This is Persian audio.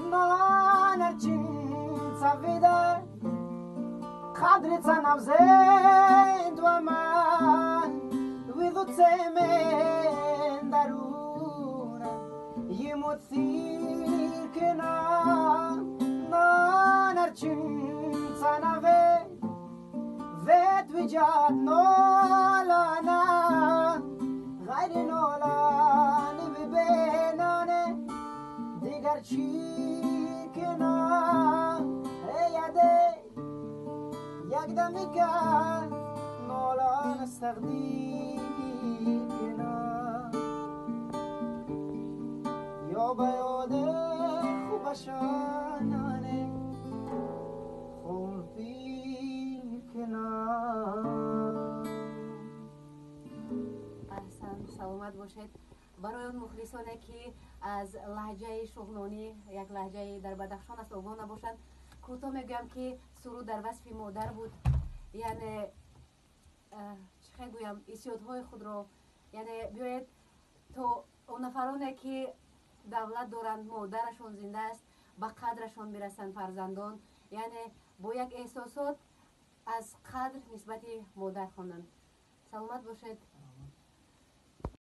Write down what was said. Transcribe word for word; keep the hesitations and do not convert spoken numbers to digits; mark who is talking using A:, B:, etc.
A: نانرچین سویده قدرت نوزند و من ویدو تمن درونه یموت سیر کنم نانرچین سنوه وید ویجاد نولانا غیر نولانی ببینانه دیگر چی کنم یاده یک دمی که نولان استقدیر کنم یا بیاده خوبشانانه خونفیر کنم.
B: احسن، سلامت باشید. برای اون مخلصانه که از لهجه شغلانی یک لهجه در بدخشان است آگاه نباشند، کوتاه میگم که سرود در وصف مادر بود. یعنی چه گویم اسیادهای خود را، یعنی بیاید تو اون نفرانه که دولت دارند مادرشون زنده است به قدرشون برسند فرزندان، یعنی با یک احساسات از قدر نسبت مادر خوانند. سلامت باشید.